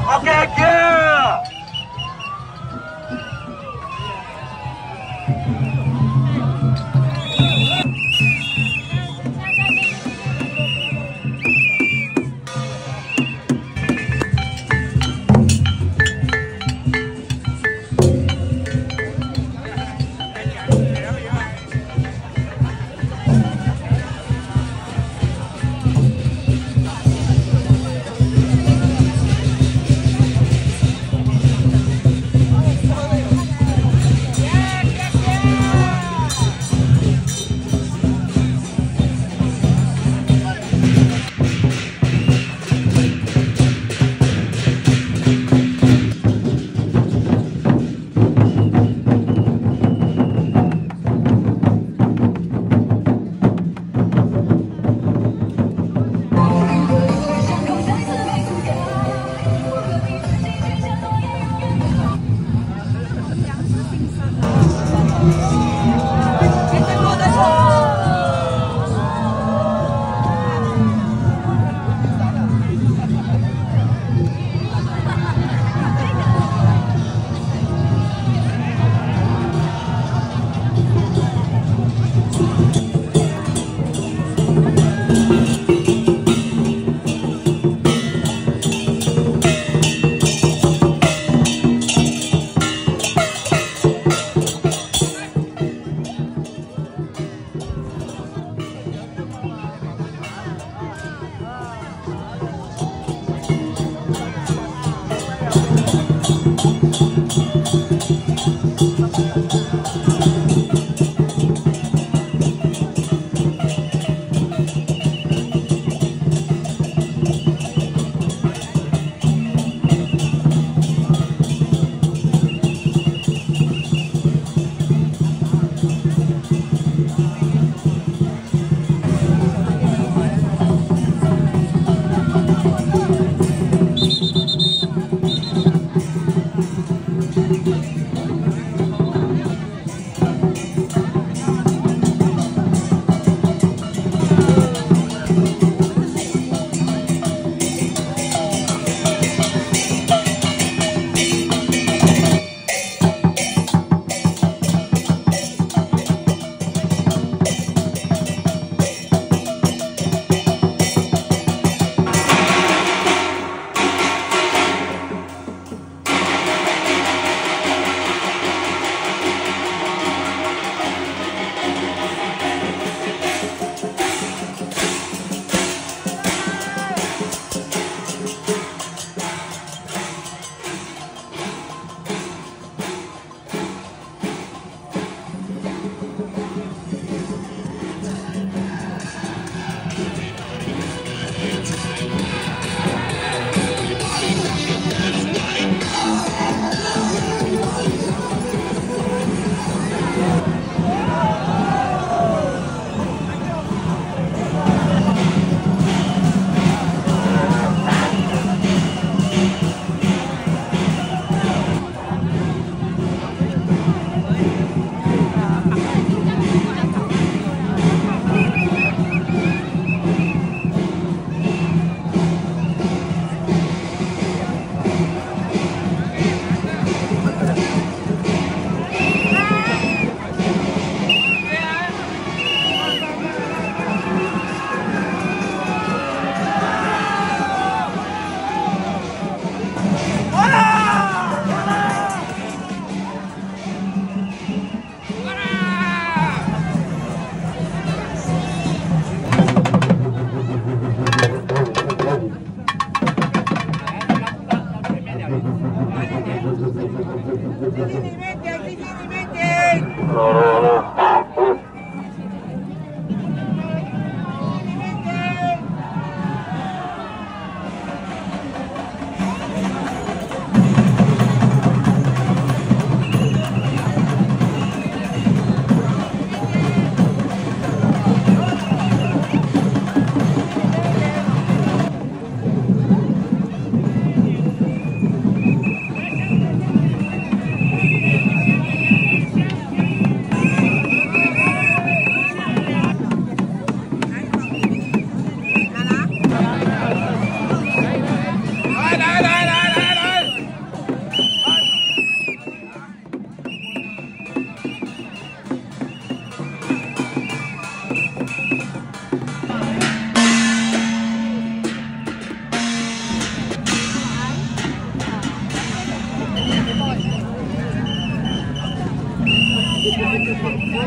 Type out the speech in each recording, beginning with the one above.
OK Q。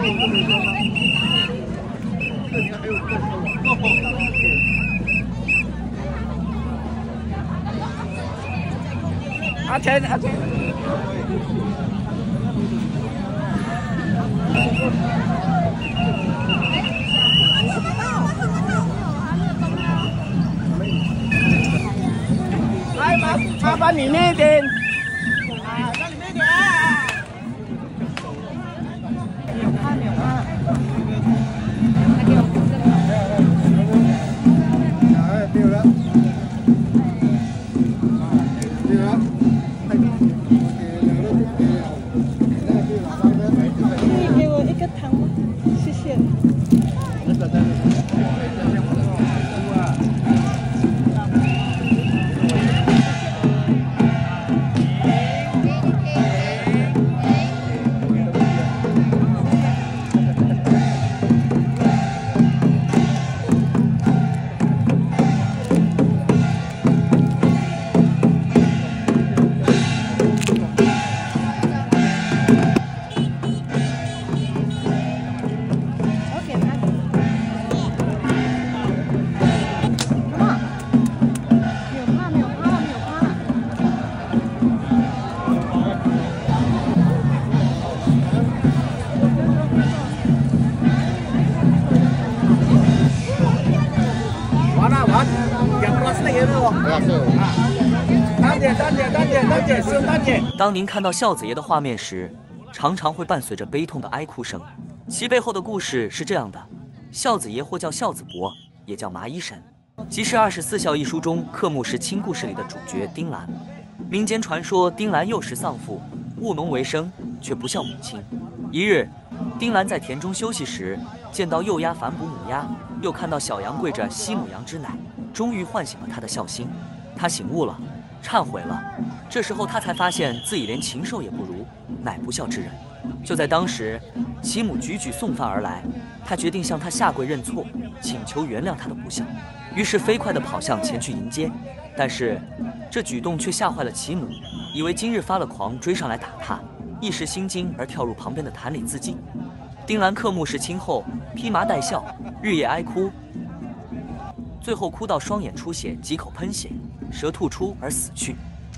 阿钱，阿钱。来，麻烦里面一点。 当您看到孝子爷的画面时，常常会伴随着悲痛的哀哭声。其背后的故事是这样的：孝子爷或叫孝子伯，也叫麻衣神，即是《24孝》一书中刻木石亲故事里的主角丁兰。民间传说，丁兰幼时丧父，务农为生，却不孝母亲。一日，丁兰在田中休息时，见到幼鸭反哺母鸭，又看到小羊跪着吸母羊之奶，终于唤醒了他的孝心。他醒悟了，忏悔了。这时候他才发现自己连禽兽也不如，乃不孝之人。就在当时，其母举举送饭而来，他决定向他下跪认错，请求原谅他的不孝。于是飞快地跑向前去迎接，但是这举动却吓坏了其母，以为今日发了狂追上来打他，一时心惊而跳入旁边的潭里自尽。丁兰刻木石亲后，披麻戴孝，日夜哀哭，最后哭到双眼出血，几口喷血，舌吐出而死去。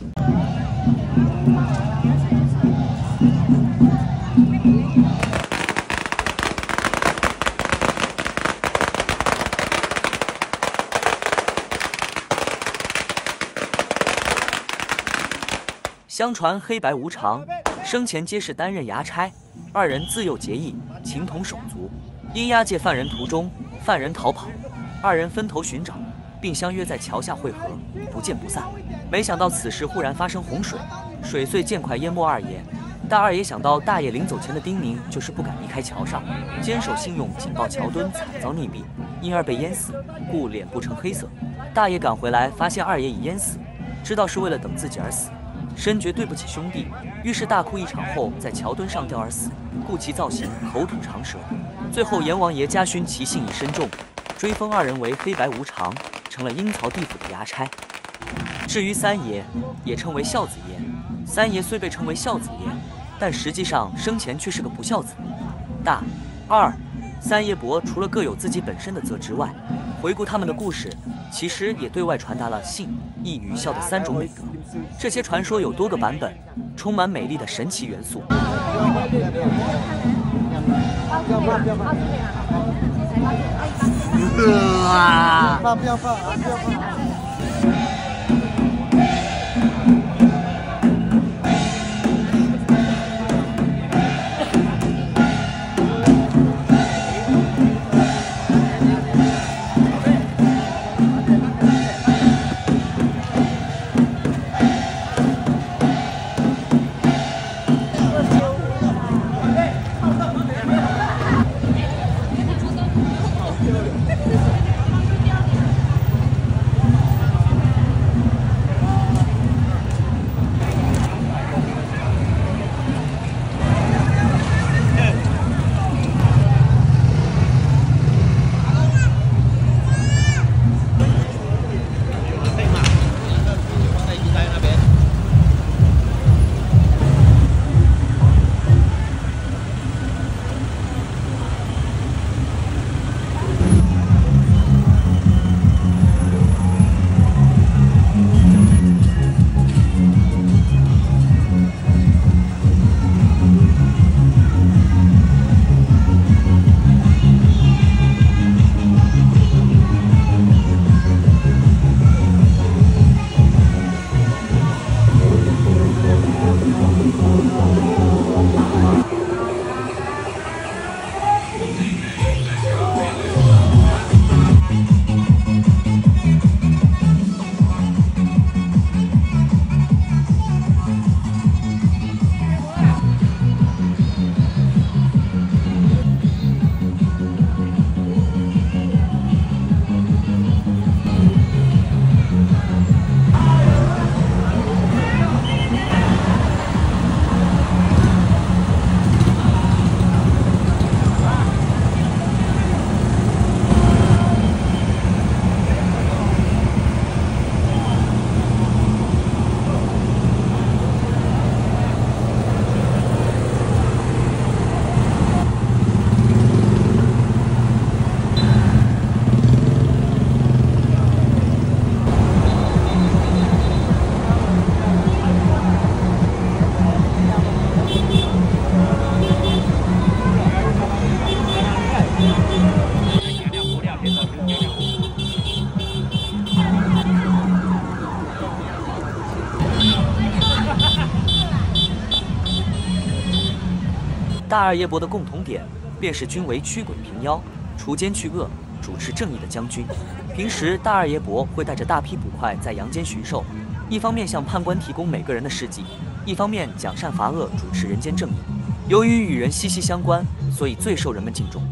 相传黑白无常生前皆是担任衙差，二人自幼结义，情同手足。因押解犯人途中，犯人逃跑，二人分头寻找，并相约在桥下会合，不见不散。没想到此时忽然发生洪水，水遂渐快淹没二爷。但二爷想到大爷临走前的叮咛，就是不敢离开桥上，坚守信用，紧抱桥墩，惨遭溺毙，因而被淹死，故脸部呈黑色。大爷赶回来，发现二爷已淹死，知道是为了等自己而死，深觉对不起兄弟，于是大哭一场后，在桥墩上吊而死，故其造型口吐长舌。最后阎王爷家勋其姓已深重，追封二人为黑白无常，成了阴曹地府的衙差。至于三爷，也称为孝子爷。三爷虽被称为孝子爷，但实际上生前却是个不孝子。大、二、三爷伯除了各有自己本身的责职外，回顾他们的故事，其实也对外传达了信、义与孝的三种美德。这些传说有多个版本，充满美丽的神奇元素。 不要放。 大二爷伯的共同点便是均为驱鬼平妖、除奸去恶、主持正义的将军。平时大二爷伯会带着大批捕快在阳间巡狩，一方面向判官提供每个人的事迹，一方面讲善罚恶，主持人间正义。由于与人息息相关，所以最受人们敬重。